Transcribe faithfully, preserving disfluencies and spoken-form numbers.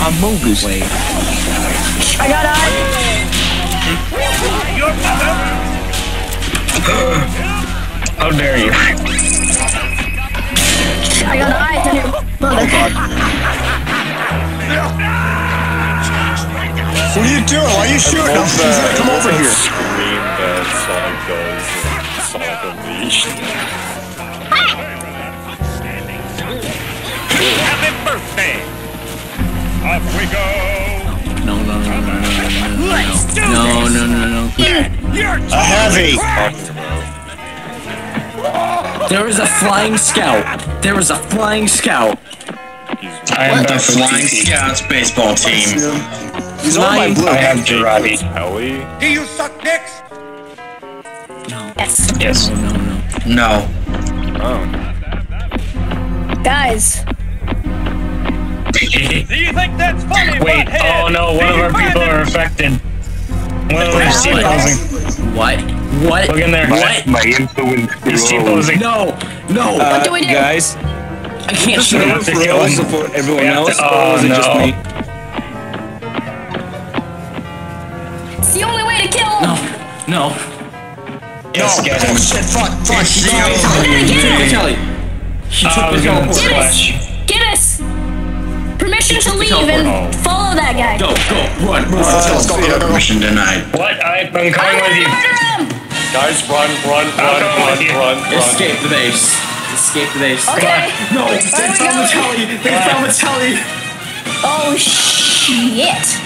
Amogus. Wait. I got eye. Your mother. How dare you? I got eyes on your mother. What are you doing? Why are you shooting him? He's gonna come over here. Scream that Sonic does in Sonic Unleashed. Happy birthday. Off we go. No, no, no, no, no, no, no, Let's do no, this. no, no, no, no. You're A heavy. There was a flying scout. There was a flying scout. I am What the the Flying fuck? Scouts baseball team. He's on my blue. I have Girardi. Kelly? Do you suck dicks? No. Yes. Yes. No, no, no. No. Oh. Guys. Do you think that's funny? Wait, butthead? oh no, one of our people are affected. One of them is T-posing. What? What? Look in there. What? My influence He's T-posing. No, no. What do we do? Guys, I can't shoot We him. have to for kill all him. support everyone We have to- else, or oh, was it just no. me? It's the only way to kill him. No, no. Yes, get him. Oh shit! Fuck! Fuck! It's He the got me. only He took the way. Kelly. He Oh, took I the was gonna teleport. splash. Give us permission to took the leave teleport. and follow that guy. Go, go, run, run. Let's go! Let's go! Go! Go! Permission denied. What? I, I'm coming I'm with gonna you. murder him. Guys, run, run, I'll run, go run, with you. run, run. Escape the base. Escape the base. Okay. No, they Where are we found the going? telly. They found the telly. Oh shit.